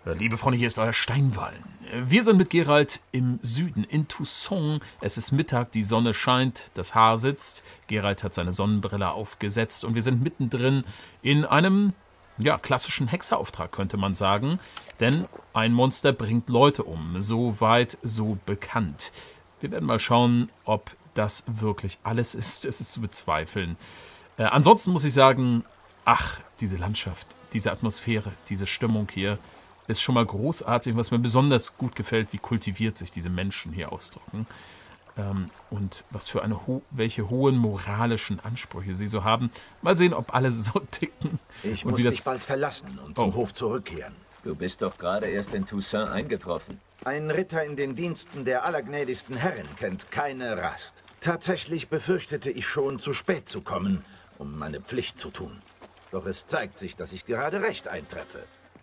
Liebe Freunde, hier ist euer Steinwall. Wir sind mit Geralt im Süden, in Toussaint. Es ist Mittag, die Sonne scheint, das Haar sitzt. Geralt hat seine Sonnenbrille aufgesetzt und wir sind mittendrin in einem, ja, klassischen Hexerauftrag, könnte man sagen. Denn ein Monster bringt Leute um. So weit, so bekannt. Wir werden mal schauen, ob das wirklich alles ist. Es ist zu bezweifeln. Ansonsten muss ich sagen, ach, diese Landschaft, diese Atmosphäre, diese Stimmung hier ist schon mal großartig. Was mir besonders gut gefällt, wie kultiviert sich diese Menschen hier ausdrücken. Und was für welche hohen moralischen Ansprüche sie so haben. Mal sehen, ob alle so ticken. Ich muss dich bald verlassen und zum Hof zurückkehren. Du bist doch gerade erst in Toussaint eingetroffen. Ein Ritter in den Diensten der allergnädigsten Herrin kennt keine Rast. Tatsächlich befürchtete ich schon, zu spät zu kommen, um meine Pflicht zu tun. Doch es zeigt sich, dass ich gerade recht eintreffe.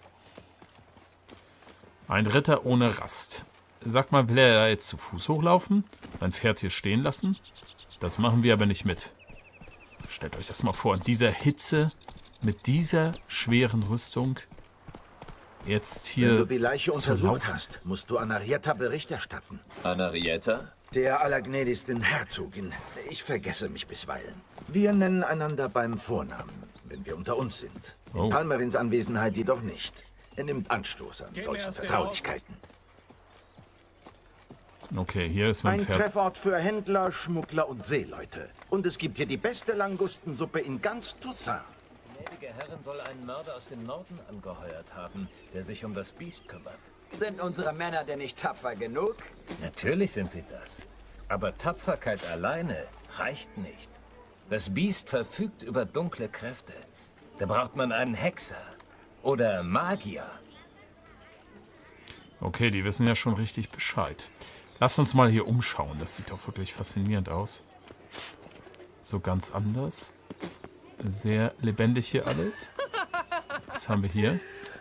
Ein Ritter ohne Rast. Sag mal, will er da jetzt zu Fuß hochlaufen? Sein Pferd hier stehen lassen? Das machen wir aber nicht mit. Stellt euch das mal vor, in dieser Hitze, mit dieser schweren Rüstung, jetzt hier. Wenn du die Leiche untersucht hast, musst du Anarietta Bericht erstatten. Anarietta? Der allergnädigsten Herzogin. Ich vergesse mich bisweilen. Wir nennen einander beim Vornamen, wenn wir unter uns sind. In Palmerins Anwesenheit jedoch nicht. Er nimmt Anstoß an solchen Vertraulichkeiten. Okay, hier ist mein Pferd. Ein Treffort für Händler, Schmuggler und Seeleute. Und es gibt hier die beste Langustensuppe in ganz Toussaint. Die gnädige Herrin soll einen Mörder aus dem Norden angeheuert haben, der sich um das Biest kümmert. Sind unsere Männer denn nicht tapfer genug? Natürlich sind sie das. Aber Tapferkeit alleine reicht nicht. Das Biest verfügt über dunkle Kräfte. Da braucht man einen Hexer. Oder Magier. Okay, die wissen ja schon richtig Bescheid. Lasst uns mal hier umschauen. Das sieht doch wirklich faszinierend aus. So ganz anders. Sehr lebendig hier alles. Was haben wir hier?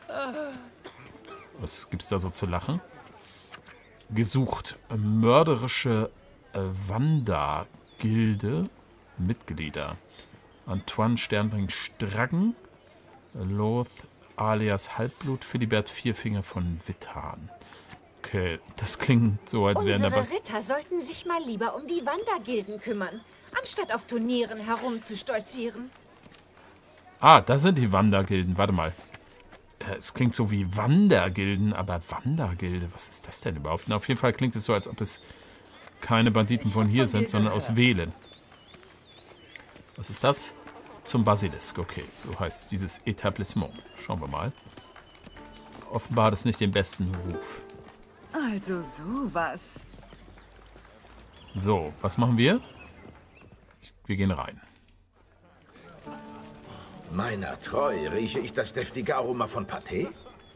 Was gibt's da so zu lachen? Gesucht. Mörderische Wanda-Gilde. Mitglieder. Antoine Sternring-Straggen. Loth alias Halbblut, Philibert Vierfinger von Wittan. Okay, das klingt so, als wären Unsere Ritter sollten sich mal lieber um die Wandergilden kümmern, anstatt auf Turnieren herumzustolzieren. Ah, da sind die Wandergilden. Warte mal. Es klingt so wie Wandergilden, aber Wandergilde, was ist das denn überhaupt? Na, auf jeden Fall klingt es so, als ob es keine Banditen von hier sind, sondern aus Velen. Was ist das? Zum Basilisk. Okay, so heißt dieses Etablissement. Schauen wir mal. Offenbar hat es nicht den besten Ruf. Also sowas. So, was machen wir? Wir gehen rein. Meiner treu, rieche ich das deftige Aroma von Pâté?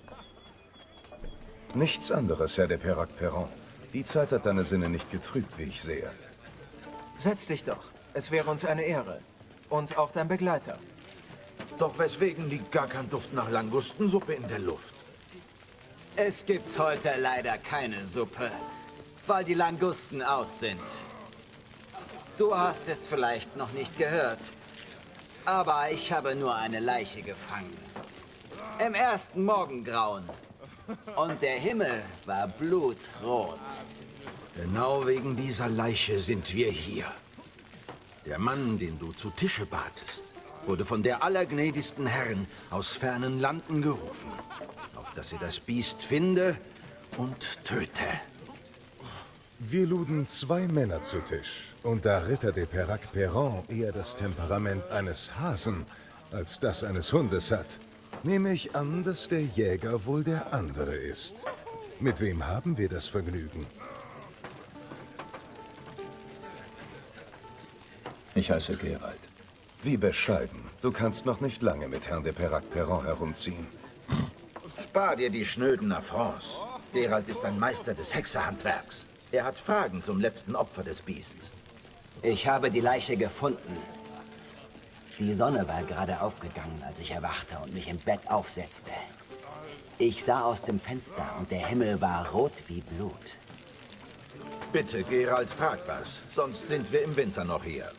Nichts anderes, Herr de Peyrac-Perron. Die Zeit hat deine Sinne nicht getrübt, wie ich sehe. Setz dich doch. Es wäre uns eine Ehre. Und auch dein Begleiter. Doch weswegen liegt gar kein Duft nach Langustensuppe in der Luft? Es gibt heute leider keine Suppe, weil die Langusten aus sind. Du hast es vielleicht noch nicht gehört, aber ich habe nur eine Leiche gefangen. Im ersten Morgengrauen. Und der Himmel war blutrot. Genau wegen dieser Leiche sind wir hier. Der Mann, den du zu Tische batest, wurde von der allergnädigsten Herrin aus fernen Landen gerufen, auf dass sie das Biest finde und töte. Wir luden 2 Männer zu Tisch. Und da Ritter de Peyrac-Perron eher das Temperament eines Hasen als das eines Hundes hat, nehme ich an, dass der Jäger wohl der andere ist. Mit wem haben wir das Vergnügen? Ich heiße Geralt. Wie bescheiden. Du kannst noch nicht lange mit Herrn de Peyrac-Perron herumziehen. Spar dir die schnöden Affronts. Geralt ist ein Meister des Hexerhandwerks. Er hat Fragen zum letzten Opfer des Biests. Ich habe die Leiche gefunden. Die Sonne war gerade aufgegangen, als ich erwachte und mich im Bett aufsetzte. Ich sah aus dem Fenster und der Himmel war rot wie Blut. Bitte, Geralt, frag was. Sonst sind wir im Winter noch hier.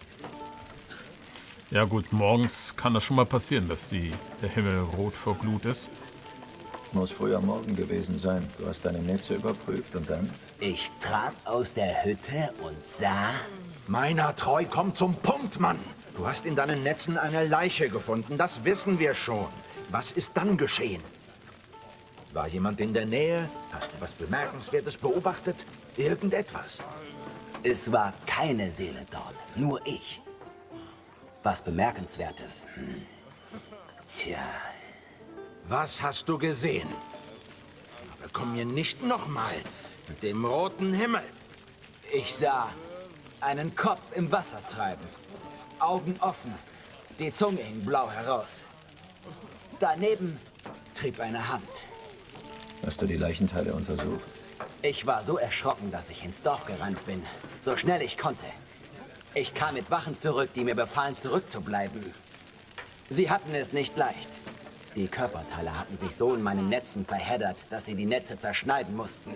Ja gut, morgens kann das schon mal passieren, dass der Himmel rot vor Glut ist. Muss früh am Morgen gewesen sein. Du hast deine Netze überprüft und dann? Ich trat aus der Hütte und sah... Meiner treu, komm zum Punkt, Mann! Du hast in deinen Netzen eine Leiche gefunden, das wissen wir schon. Was ist dann geschehen? War jemand in der Nähe? Hast du was Bemerkenswertes beobachtet? Irgendetwas? Es war keine Seele dort, nur ich. Was Bemerkenswertes. Tja. Was hast du gesehen? Aber komm mir nicht nochmal mit dem roten Himmel. Ich sah einen Kopf im Wasser treiben. Augen offen. Die Zunge hing blau heraus. Daneben trieb eine Hand. Hast du die Leichenteile untersucht? Ich war so erschrocken, dass ich ins Dorf gerannt bin. So schnell ich konnte. Ich kam mit Wachen zurück, die mir befahlen, zurückzubleiben. Sie hatten es nicht leicht. Die Körperteile hatten sich so in meinen Netzen verheddert, dass sie die Netze zerschneiden mussten.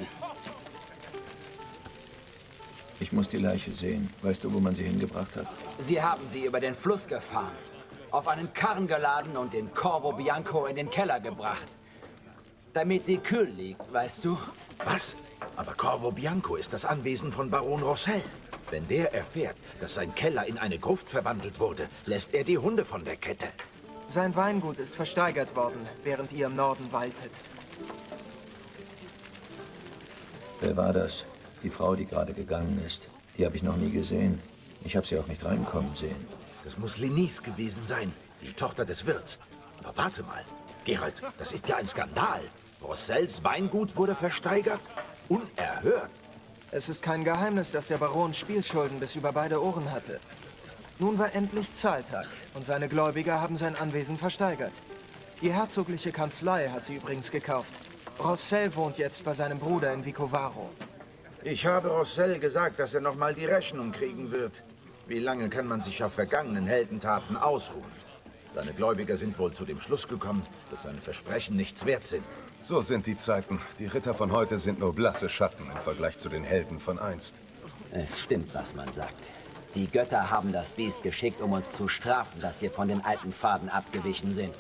Ich muss die Leiche sehen. Weißt du, wo man sie hingebracht hat? Sie haben sie über den Fluss gefahren, auf einen Karren geladen und in Corvo Bianco in den Keller gebracht. Damit sie kühl liegt, weißt du? Was? Aber Corvo Bianco ist das Anwesen von Baron Rossel. Wenn der erfährt, dass sein Keller in eine Gruft verwandelt wurde, lässt er die Hunde von der Kette. Sein Weingut ist versteigert worden, während ihr im Norden waltet. Wer war das? Die Frau, die gerade gegangen ist. Die habe ich noch nie gesehen. Ich habe sie auch nicht reinkommen sehen. Das muss Lenise gewesen sein, die Tochter des Wirts. Aber warte mal, Geralt, das ist ja ein Skandal. Rossels Weingut wurde versteigert? Unerhört. Es ist kein Geheimnis, dass der Baron Spielschulden bis über beide Ohren hatte. Nun war endlich Zahltag und seine Gläubiger haben sein Anwesen versteigert. Die herzogliche Kanzlei hat sie übrigens gekauft. Rossel wohnt jetzt bei seinem Bruder in Vicovaro. Ich habe Rossel gesagt, dass er noch mal die Rechnung kriegen wird. Wie lange kann man sich auf vergangenen Heldentaten ausruhen? Seine Gläubiger sind wohl zu dem Schluss gekommen, dass seine Versprechen nichts wert sind. So sind die Zeiten. Die Ritter von heute sind nur blasse Schatten im Vergleich zu den Helden von einst. Es stimmt, was man sagt. Die Götter haben das Biest geschickt, um uns zu strafen, dass wir von den alten Pfaden abgewichen sind.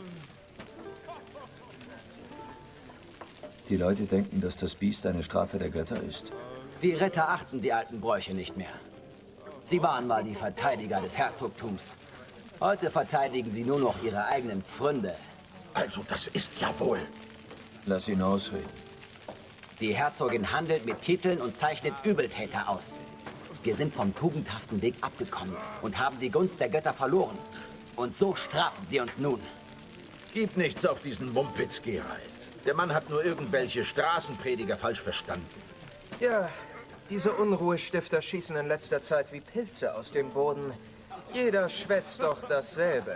Die Leute denken, dass das Biest eine Strafe der Götter ist. Die Ritter achten die alten Bräuche nicht mehr. Sie waren mal die Verteidiger des Herzogtums. Heute verteidigen sie nur noch ihre eigenen Pfründe. Also das ist ja wohl... Lass ihn ausreden. Die Herzogin handelt mit Titeln und zeichnet Übeltäter aus. Wir sind vom tugendhaften Weg abgekommen und haben die Gunst der Götter verloren. Und so strafen sie uns nun. Gib nichts auf diesen Mumpitz, Geralt. Der Mann hat nur irgendwelche Straßenprediger falsch verstanden. Ja, diese Unruhestifter schießen in letzter Zeit wie Pilze aus dem Boden. Jeder schwätzt doch dasselbe.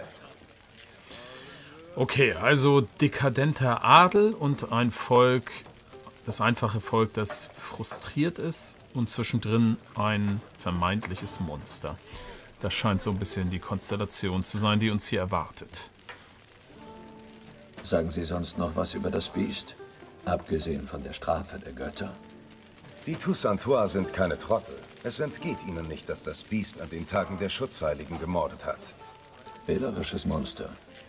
Okay, also dekadenter Adel und ein Volk, das einfache Volk, das frustriert ist und zwischendrin ein vermeintliches Monster. Das scheint so ein bisschen die Konstellation zu sein, die uns hier erwartet. Sagen Sie sonst noch was über das Biest? Abgesehen von der Strafe der Götter. Die Toussaintois sind keine Trottel. Es entgeht ihnen nicht, dass das Biest an den Tagen der Schutzheiligen gemordet hat. Wählerisches Monster.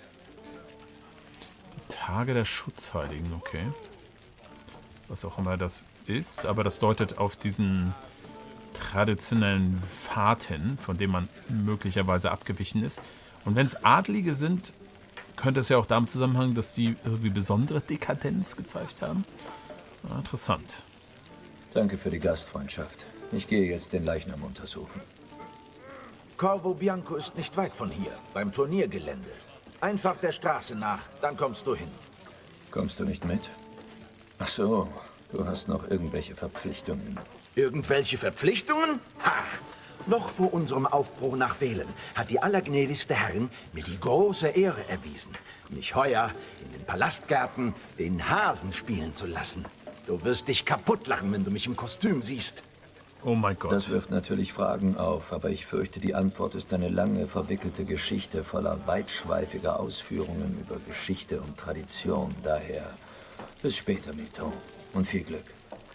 Die Tage der Schutzheiligen, okay. Was auch immer das ist, aber das deutet auf diesen traditionellen Pfad hin, von dem man möglicherweise abgewichen ist. Und wenn es Adlige sind, könnte es ja auch damit zusammenhängen, dass die irgendwie besondere Dekadenz gezeigt haben. Ja, interessant. Danke für die Gastfreundschaft. Ich gehe jetzt den Leichnam untersuchen. Corvo Bianco ist nicht weit von hier, beim Turniergelände. Einfach der Straße nach, dann kommst du hin. Kommst du nicht mit? Ach so, du hast noch irgendwelche Verpflichtungen. Irgendwelche Verpflichtungen? Ha! Noch vor unserem Aufbruch nach Velen hat die allergnädigste Herrin mir die große Ehre erwiesen, mich heuer in den Palastgärten den Hasen spielen zu lassen. Du wirst dich kaputtlachen, wenn du mich im Kostüm siehst. Oh mein Gott. Das wirft natürlich Fragen auf, aber ich fürchte, die Antwort ist eine lange, verwickelte Geschichte voller weitschweifiger Ausführungen über Geschichte und Tradition. Daher bis später, Milton, und viel Glück.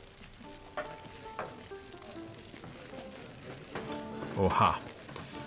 Oha.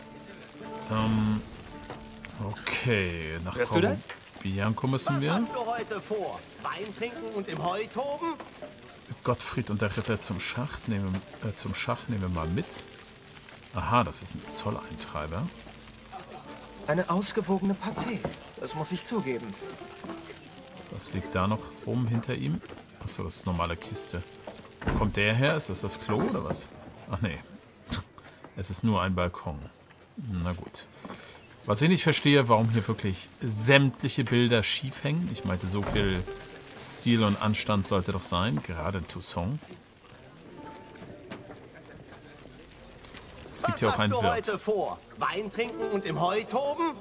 Okay, nach Hörst du das? Bianco müssen wir. heute vor? Wein trinken und im Heu toben? Gottfried und der Ritter zum Schach nehmen wir mal mit. Aha, das ist ein Zolleintreiber. Eine ausgewogene Partie, das muss ich zugeben. Was liegt da noch rum hinter ihm? Achso, das ist eine normale Kiste. Wo kommt der her? Ist das Klo oder was? Ach nee. Es ist nur ein Balkon. Na gut. Was ich nicht verstehe, warum hier wirklich sämtliche Bilder schief hängen. Ich meinte, so viel Stil und Anstand sollte doch sein. Gerade in Toussaint. Es gibt hier auch einen Wirt. Was hast du heute vor? Wein trinken und im Heu toben?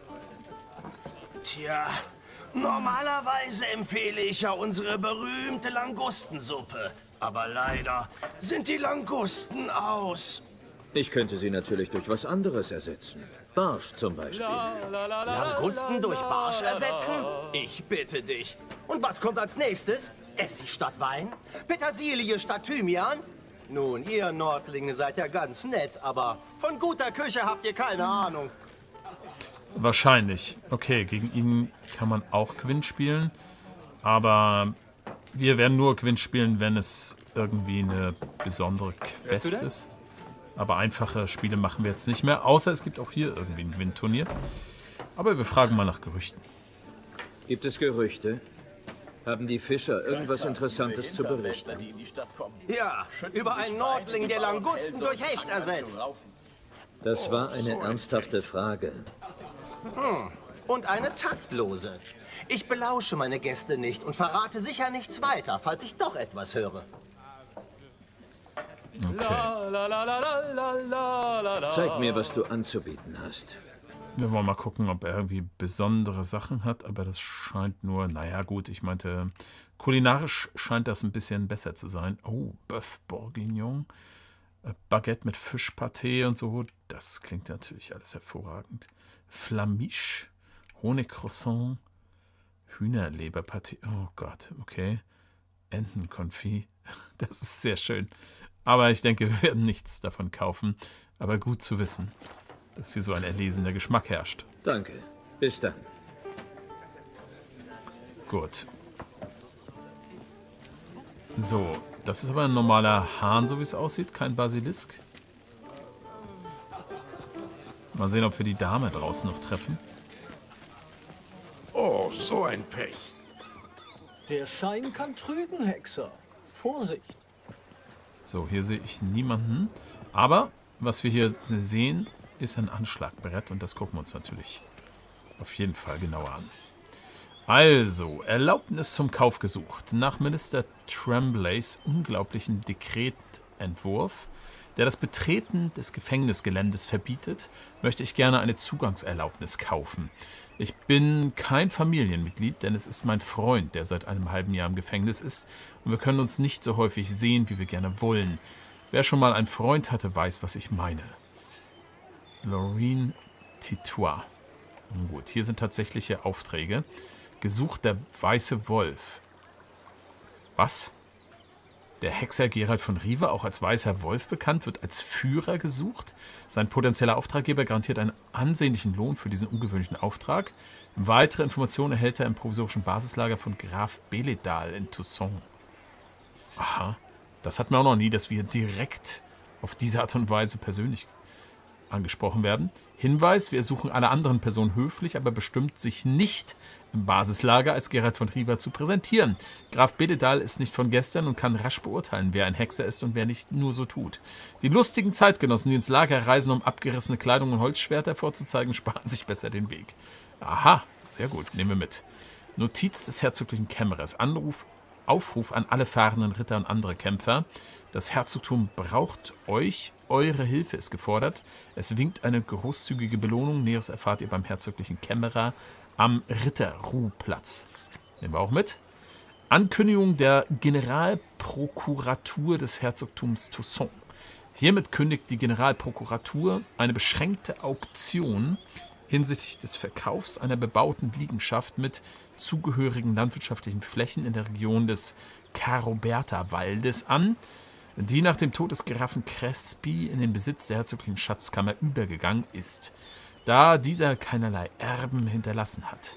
Tja, normalerweise empfehle ich ja unsere berühmte Langustensuppe. Aber leider sind die Langusten aus. Ich könnte sie natürlich durch was anderes ersetzen. Barsch zum Beispiel. Langusten durch Barsch ersetzen? Ich bitte dich. Und was kommt als nächstes? Essig statt Wein? Petersilie statt Thymian? Nun, ihr Nordlinge seid ja ganz nett, aber von guter Küche habt ihr keine Ahnung. Wahrscheinlich. Okay, gegen ihn kann man auch Gwent spielen. Aber wir werden nur Gwent spielen, wenn es irgendwie eine besondere Quest ist. Aber einfache Spiele machen wir jetzt nicht mehr. Außer es gibt auch hier irgendwie ein Gwent-Turnier. Aber wir fragen mal nach Gerüchten. Gibt es Gerüchte? Haben die Fischer irgendwas Interessantes zu berichten? Ja, über einen Nordling, der Langusten durch Hecht ersetzt. Das war eine ernsthafte Frage. Und eine taktlose. Ich belausche meine Gäste nicht und verrate sicher nichts weiter, falls ich doch etwas höre. Okay. Zeig mir, was du anzubieten hast. Wir wollen mal gucken, ob er irgendwie besondere Sachen hat, aber das scheint nur, naja gut, ich meinte, kulinarisch scheint das ein bisschen besser zu sein. Oh, Bœuf Bourguignon, Baguette mit Fischpaté und so, das klingt natürlich alles hervorragend. Flamiche, Honigcroissant, Hühnerleberpaté, oh Gott, okay. Entenkonfit, das ist sehr schön. Aber ich denke, wir werden nichts davon kaufen, aber gut zu wissen, dass hier so ein erlesener Geschmack herrscht. Danke. Bis dann. Gut. So, das ist aber ein normaler Hahn, so wie es aussieht, kein Basilisk. Mal sehen, ob wir die Dame draußen noch treffen. Oh, so ein Pech. Der Schein kann trügen, Hexer. Vorsicht. So, hier sehe ich niemanden. Aber was wir hier sehen, ist ein Anschlagbrett und das gucken wir uns natürlich auf jeden Fall genauer an. Also, Erlaubnis zum Kauf gesucht. Nach Minister Tremblays unglaublichen Dekretentwurf, der das Betreten des Gefängnisgeländes verbietet, möchte ich gerne eine Zugangserlaubnis kaufen. Ich bin kein Familienmitglied, denn es ist mein Freund, der seit einem halben Jahr im Gefängnis ist und wir können uns nicht so häufig sehen, wie wir gerne wollen. Wer schon mal einen Freund hatte, weiß, was ich meine. Lorraine Titois. Gut, hier sind tatsächliche Aufträge. Gesucht der Weiße Wolf. Was? Der Hexer Geralt von Riva, auch als Weißer Wolf bekannt, wird als Führer gesucht. Sein potenzieller Auftraggeber garantiert einen ansehnlichen Lohn für diesen ungewöhnlichen Auftrag. Weitere Informationen erhält er im provisorischen Basislager von Graf Beledal in Toussaint. Aha, das hatten wir auch noch nie, dass wir direkt auf diese Art und Weise persönlich angesprochen werden. Hinweis, wir suchen alle anderen Personen höflich, aber bestimmt sich nicht im Basislager als Geralt von Riva zu präsentieren. Graf Beledal ist nicht von gestern und kann rasch beurteilen, wer ein Hexer ist und wer nicht nur so tut. Die lustigen Zeitgenossen, die ins Lager reisen, um abgerissene Kleidung und Holzschwerter vorzuzeigen, sparen sich besser den Weg. Aha, sehr gut, nehmen wir mit. Notiz des herzoglichen Kämmerers. Aufruf an alle fahrenden Ritter und andere Kämpfer. Das Herzogtum braucht euch, eure Hilfe ist gefordert. Es winkt eine großzügige Belohnung. Näheres erfahrt ihr beim herzoglichen Kämmerer am Ritterruhplatz. Nehmen wir auch mit. Ankündigung der Generalprokuratur des Herzogtums Toussaint. Hiermit kündigt die Generalprokuratur eine beschränkte Auktion hinsichtlich des Verkaufs einer bebauten Liegenschaft mit zugehörigen landwirtschaftlichen Flächen in der Region des Caroberta-Waldes an, die nach dem Tod des Grafen Crespi in den Besitz der herzoglichen Schatzkammer übergegangen ist, da dieser keinerlei Erben hinterlassen hat.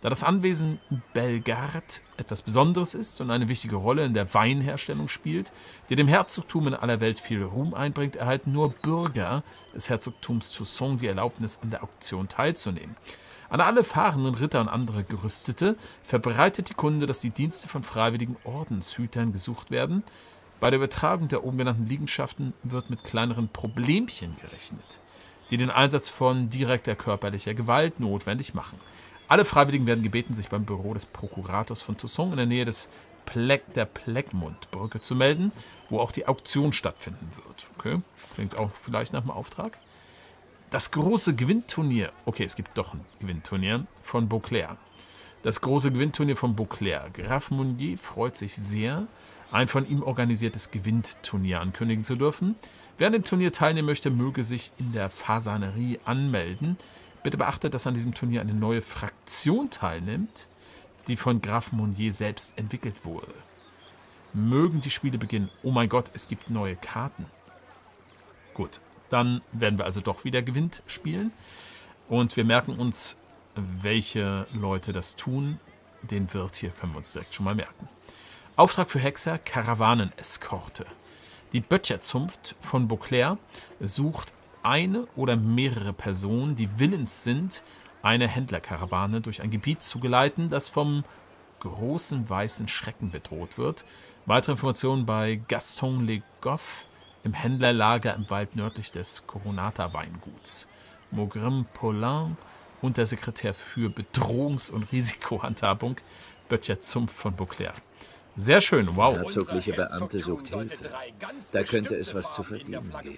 Da das Anwesen Bellegarde etwas Besonderes ist und eine wichtige Rolle in der Weinherstellung spielt, die dem Herzogtum in aller Welt viel Ruhm einbringt, erhalten nur Bürger des Herzogtums Toussaint die Erlaubnis, an der Auktion teilzunehmen. An alle fahrenden Ritter und andere Gerüstete verbreitet die Kunde, dass die Dienste von freiwilligen Ordenshütern gesucht werden. Bei der Übertragung der oben genannten Liegenschaften wird mit kleineren Problemchen gerechnet, die den Einsatz von direkter körperlicher Gewalt notwendig machen. Alle Freiwilligen werden gebeten, sich beim Büro des Prokurators von Toussaint in der Nähe der Pleckmundbrücke zu melden, wo auch die Auktion stattfinden wird. Okay, klingt auch vielleicht nach einem Auftrag. Das große Gewinnturnier, okay, es gibt doch ein Gewinnturnier von Beauclair. Das große Gewinnturnier von Beauclair. Graf Mounier freut sich sehr, ein von ihm organisiertes Gewinnturnier ankündigen zu dürfen. Wer an dem Turnier teilnehmen möchte, möge sich in der Fasanerie anmelden. Bitte beachtet, dass an diesem Turnier eine neue Fraktion teilnimmt, die von Graf Mounier selbst entwickelt wurde. Mögen die Spiele beginnen. Oh mein Gott, es gibt neue Karten. Gut, dann werden wir also doch wieder gewinnt spielen. Und wir merken uns, welche Leute das tun. Den Wirt hier können wir uns direkt schon mal merken. Auftrag für Hexer, Karawaneneskorte. Die Böttcherzunft von Beauclair sucht eine oder mehrere Personen, die willens sind, eine Händlerkarawane durch ein Gebiet zu geleiten, das vom großen weißen Schrecken bedroht wird. Weitere Informationen bei Gaston Le Goff im Händlerlager im Wald nördlich des Coronata-Weinguts. Maugrim Paulin, Untersekretär für Bedrohungs- und Risikohandhabung, Böttcherzunft von Beauclair. Sehr schön, wow. Der herzogliche Beamte sucht Hilfe. Da könnte es was zu verdienen geben.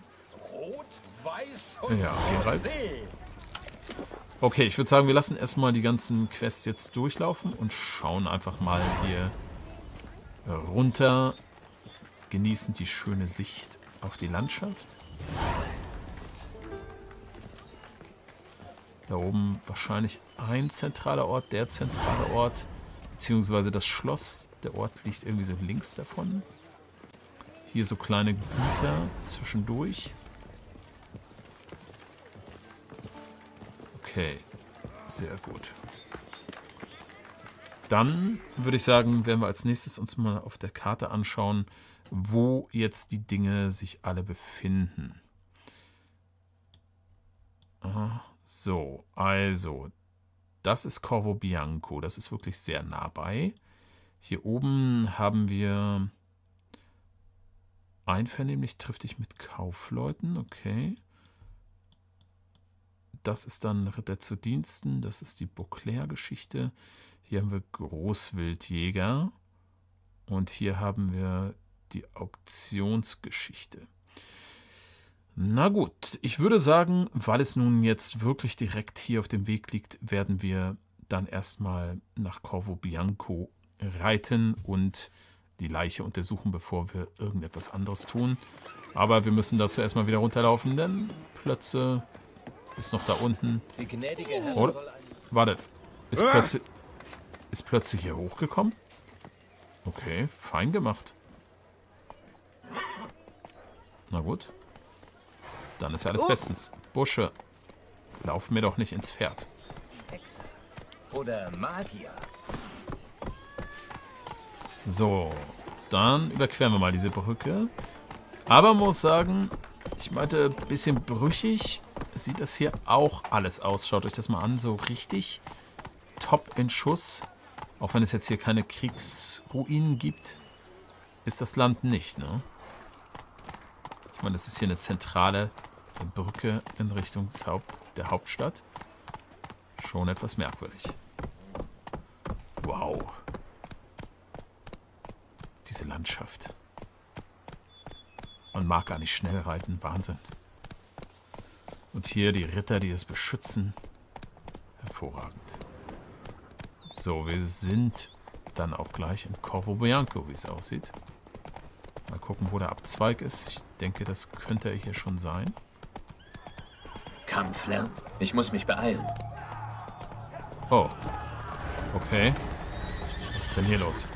Ja, Geralt. Okay, ich würde sagen, wir lassen erstmal die ganzen Quests jetzt durchlaufen und schauen einfach mal hier runter. Genießen die schöne Sicht auf die Landschaft. Da oben wahrscheinlich ein zentraler Ort, der zentrale Ort, beziehungsweise das Schloss. Der Ort liegt irgendwie so links davon. Hier so kleine Güter zwischendurch. Okay, sehr gut. Dann würde ich sagen, werden wir als nächstes uns mal auf der Karte anschauen, wo jetzt die Dinge sich alle befinden. So, also, das ist Corvo Bianco, das ist wirklich sehr nah bei. Hier oben haben wir einvernehmlich trifft dich mit Kaufleuten, okay. Das ist dann Ritter zu Diensten, das ist die Beauclair-Geschichte. Hier haben wir Großwildjäger und hier haben wir die Auktionsgeschichte. Na gut, ich würde sagen, weil es nun jetzt wirklich direkt hier auf dem Weg liegt, werden wir dann erstmal nach Corvo Bianco reiten und die Leiche untersuchen, bevor wir irgendetwas anderes tun. Aber wir müssen dazu erstmal wieder runterlaufen, denn Plötze ist noch da unten. Oder? Warte, ist Plötze hier hochgekommen? Okay, fein gemacht. Na gut. Dann ist ja alles bestens. Busche, lauf mir doch nicht ins Pferd. Hexer oder Magier. So, dann überqueren wir mal diese Brücke. Aber man muss sagen, ich meinte, ein bisschen brüchig sieht das hier auch alles aus. Schaut euch das mal an, so richtig top in Schuss. Auch wenn es jetzt hier keine Kriegsruinen gibt, ist das Land nicht, ne? Ich meine, das ist hier eine zentrale Brücke in Richtung der Hauptstadt. Schon etwas merkwürdig. Wow. Diese Landschaft. Man mag gar nicht schnell reiten. Wahnsinn. Und hier die Ritter, die es beschützen. Hervorragend. So, wir sind dann auch gleich in Corvo Bianco, wie es aussieht. Mal gucken, wo der Abzweig ist. Ich denke, das könnte er hier schon sein. Kampflärm? Ich muss mich beeilen. Oh. Okay. Was ist denn hier los?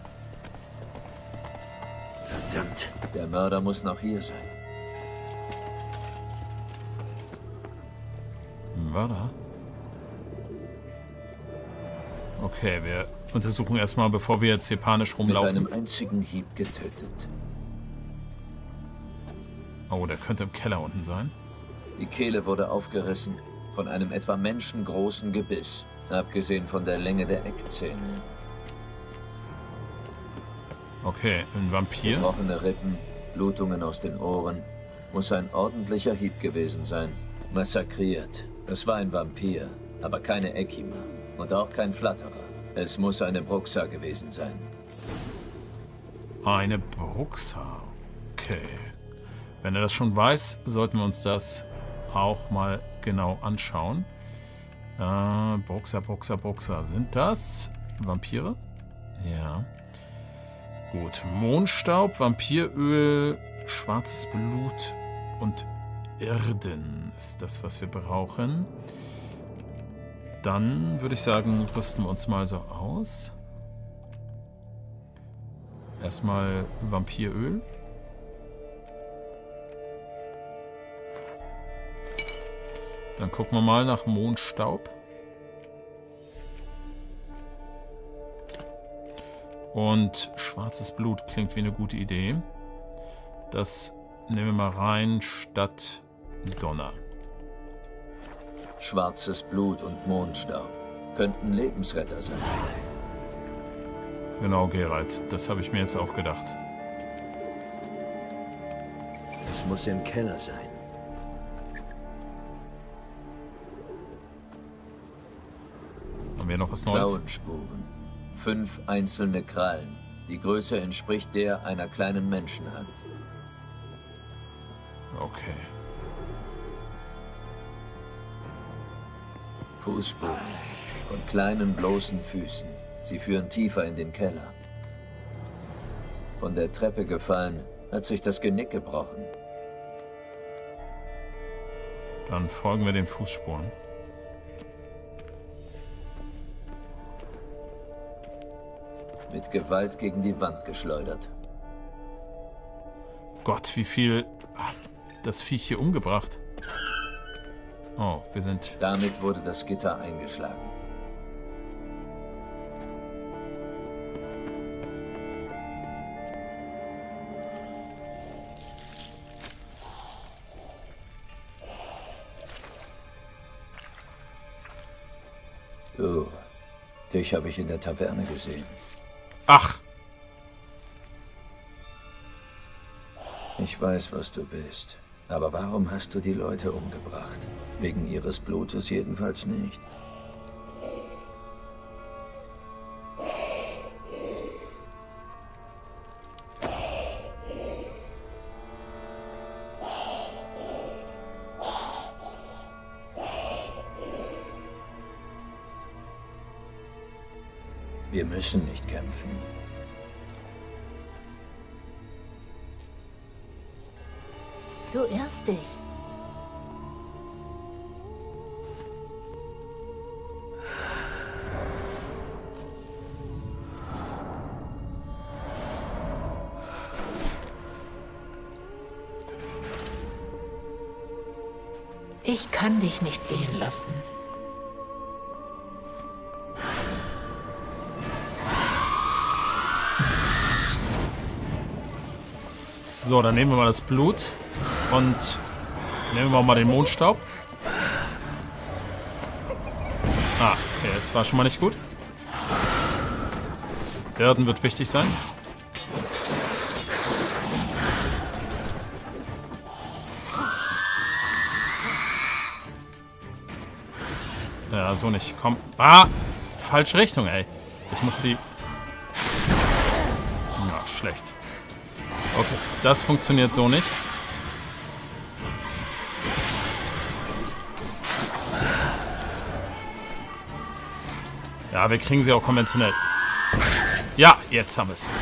Verdammt. Der Mörder muss noch hier sein. Mörder. Okay, wir untersuchen erstmal, bevor wir jetzt hier panisch rumlaufen. Mit einem einzigen Hieb getötet. Oh, der könnte im Keller unten sein. Die Kehle wurde aufgerissen von einem etwa menschengroßen Gebiss, abgesehen von der Länge der Eckzähne. Okay, ein Vampir. Gebrochene Rippen, Blutungen aus den Ohren. Muss ein ordentlicher Hieb gewesen sein. Massakriert. Es war ein Vampir, aber keine Ekima. Und auch kein Flatterer. Es muss eine Bruxa gewesen sein. Eine Bruxa. Okay. Wenn er das schon weiß, sollten wir uns das auch mal genau anschauen. Bruxa. Sind das Vampire? Ja. Gut. Mondstaub, Vampiröl, schwarzes Blut und Irden ist das, was wir brauchen. Dann würde ich sagen, rüsten wir uns mal so aus. Erstmal Vampiröl. Dann gucken wir mal nach Mondstaub. Und schwarzes Blut klingt wie eine gute Idee. Das nehmen wir mal rein statt Donner. Schwarzes Blut und Mondstaub könnten Lebensretter sein. Genau, Geralt. Das habe ich mir jetzt auch gedacht. Es muss im Keller sein. Haben wir noch was Neues? Klauenspuren. 5 einzelne Krallen. Die Größe entspricht der einer kleinen Menschenhand. Okay. Fußspuren. Von kleinen, bloßen Füßen. Sie führen tiefer in den Keller. Von der Treppe gefallen, hat sich das Genick gebrochen. Dann folgen wir den Fußspuren. Mit Gewalt gegen die Wand geschleudert. Gott, wie viel hat das Viech hier umgebracht? Oh, wir sind... Damit wurde das Gitter eingeschlagen. Du, dich habe ich in der Taverne gesehen. Ach! Ich weiß, was du bist. Aber warum hast du die Leute umgebracht? Wegen ihres Blutes jedenfalls nicht. Wir müssen nicht kämpfen. Du irrst dich. Ich kann dich nicht gehen lassen. So, dann nehmen wir mal das Blut und nehmen wir mal den Mondstaub. Ah, okay, das war schon mal nicht gut. Werden wird wichtig sein. Ja, so nicht. Komm. Ah! Falsche Richtung, ey. Ich muss sie... Na, schlecht. Okay, das funktioniert so nicht. Ja, wir kriegen sie auch konventionell. Ja, jetzt haben wir es.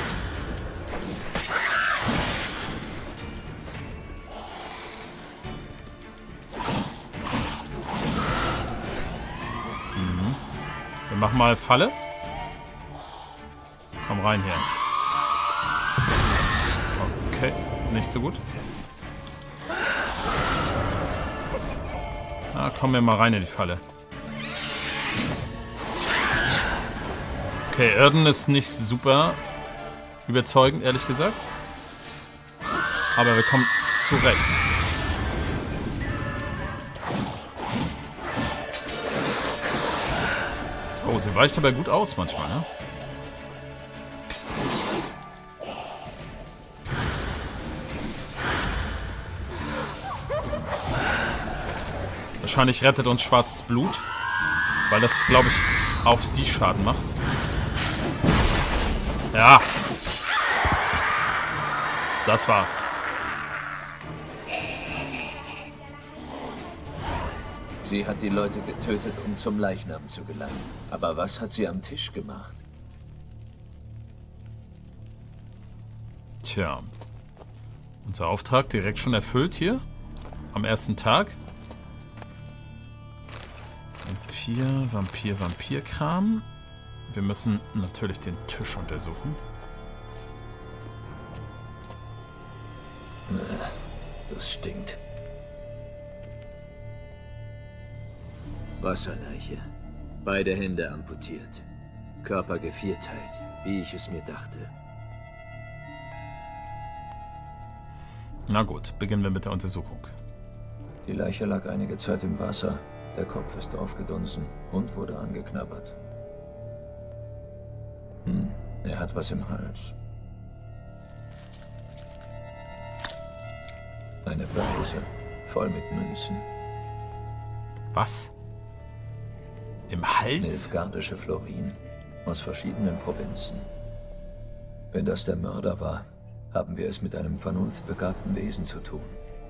Wir machen mal Falle. Komm rein hier. Okay, nicht so gut. Na, kommen wir mal rein in die Falle. Okay, Erden ist nicht super überzeugend, ehrlich gesagt. Aber wir kommen zurecht. Oh, sie weicht aber gut aus manchmal, ne? Wahrscheinlich rettet uns schwarzes Blut, weil das, glaube ich, auf sie Schaden macht. Ja. Das war's. Sie hat die Leute getötet, um zum Leichnam zu gelangen. Aber was hat sie am Tisch gemacht? Tja. Unser Auftrag direkt schon erfüllt hier. Am ersten Tag. Vampir-Kram. Wir müssen natürlich den Tisch untersuchen. Das stinkt. Wasserleiche. Beide Hände amputiert. Körper gevierteilt, wie ich es mir dachte. Na gut, beginnen wir mit der Untersuchung. Die Leiche lag einige Zeit im Wasser. Der Kopf ist aufgedunsen und wurde angeknabbert. Er hat was im Hals. Eine Börse, voll mit Münzen. Was? Im Hals? Nilfgaardische Florin aus verschiedenen Provinzen. Wenn das der Mörder war, haben wir es mit einem vernunftbegabten Wesen zu tun.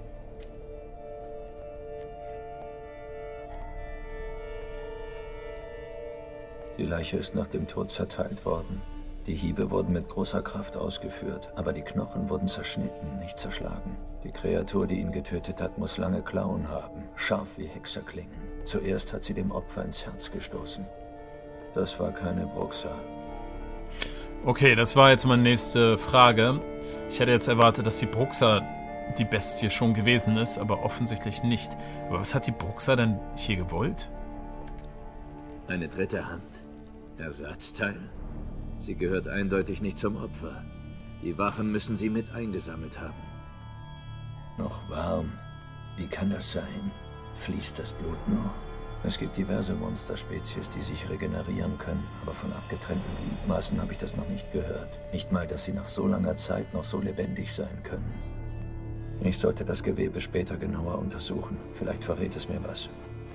Die Leiche ist nach dem Tod zerteilt worden. Die Hiebe wurden mit großer Kraft ausgeführt, aber die Knochen wurden zerschnitten, nicht zerschlagen. Die Kreatur, die ihn getötet hat, muss lange Klauen haben, scharf wie Hexerklingen. Zuerst hat sie dem Opfer ins Herz gestoßen. Das war keine Bruxa. Okay, das war jetzt meine nächste Frage. Ich hätte jetzt erwartet, dass die Bruxa die Bestie schon gewesen ist, aber offensichtlich nicht. Aber was hat die Bruxa denn hier gewollt? Eine dritte Hand. Ersatzteil. Sie gehört eindeutig nicht zum Opfer. Die Wachen müssen sie mit eingesammelt haben. Noch warm. Wie kann das sein? Fließt das Blut noch? Es gibt diverse Monsterspezies, die sich regenerieren können, aber von abgetrennten Gliedmaßen habe ich das noch nicht gehört. Nicht mal, dass sie nach so langer Zeit noch so lebendig sein können. Ich sollte das Gewebe später genauer untersuchen. Vielleicht verrät es mir was.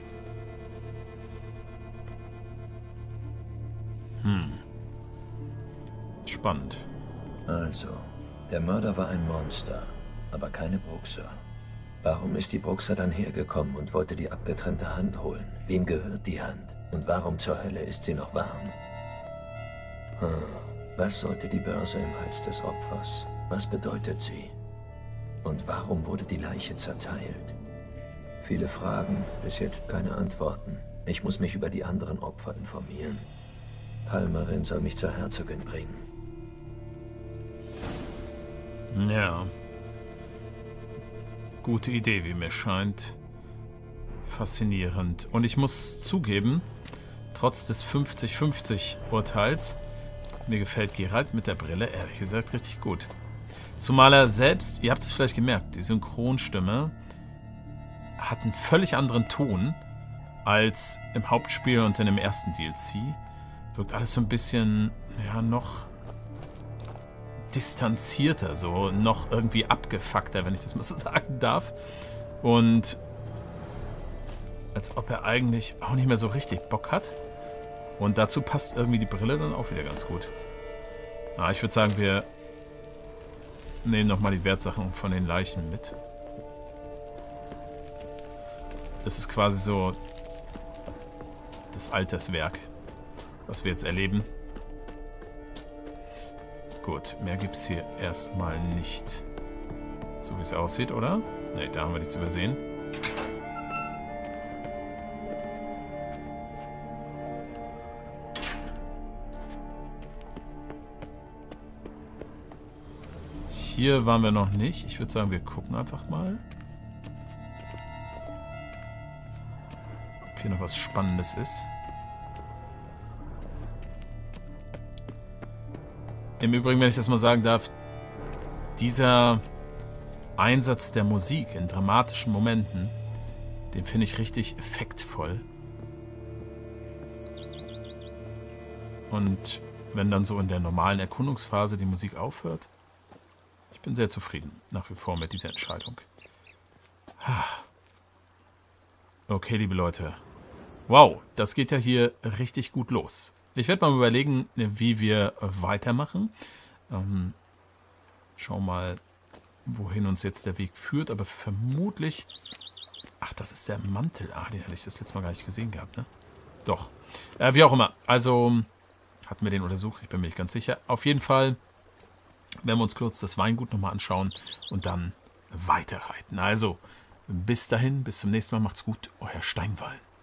Spannend. Also, der Mörder war ein Monster, aber keine Bruxa. Warum ist die Bruxa dann hergekommen und wollte die abgetrennte Hand holen? Wem gehört die Hand? Und warum zur Hölle ist sie noch warm? Was sollte die Börse im Hals des Opfers? Was bedeutet sie? Und warum wurde die Leiche zerteilt? Viele Fragen, bis jetzt keine Antworten. Ich muss mich über die anderen Opfer informieren. Palmerin soll mich zur Herzogin bringen. Ja. Gute Idee, wie mir scheint. Faszinierend. Und ich muss zugeben, trotz des 50-50-Urteils, mir gefällt Geralt mit der Brille, ehrlich gesagt, richtig gut. Zumal er selbst, ihr habt es vielleicht gemerkt, die Synchronstimme hat einen völlig anderen Ton als im Hauptspiel und in dem ersten DLC. Wirkt alles so ein bisschen, ja, noch distanzierter, so noch irgendwie abgefuckter, wenn ich das mal so sagen darf. Und als ob er eigentlich auch nicht mehr so richtig Bock hat. Und dazu passt irgendwie die Brille dann auch wieder ganz gut. Ich würde sagen, wir nehmen nochmal die Wertsachen von den Leichen mit. Das ist quasi so das Alterswerk, was wir jetzt erleben. Gut, mehr gibt es hier erstmal nicht. So wie es aussieht, oder? Ne, da haben wir nichts übersehen. Hier waren wir noch nicht. Ich würde sagen, wir gucken einfach mal. hier noch was Spannendes ist. Im Übrigen, wenn ich das mal sagen darf, dieser Einsatz der Musik in dramatischen Momenten, den finde ich richtig effektvoll. Und wenn dann so in der normalen Erkundungsphase die Musik aufhört, ich bin sehr zufrieden nach wie vor mit dieser Entscheidung. Okay, liebe Leute. Wow, das geht ja hier richtig gut los. Ich werde mal überlegen, wie wir weitermachen. Schau mal, wohin uns jetzt der Weg führt. Aber vermutlich... Ach, das ist der Mantel. Ah, den hatte ich das letzte Mal gar nicht gesehen gehabt, ne? Doch. Wie auch immer. Also, hatten wir den untersucht? Ich bin mir nicht ganz sicher. Auf jeden Fall werden wir uns kurz das Weingut nochmal anschauen und dann weiterreiten. Also, bis dahin, bis zum nächsten Mal. Macht's gut. Euer Steinwall.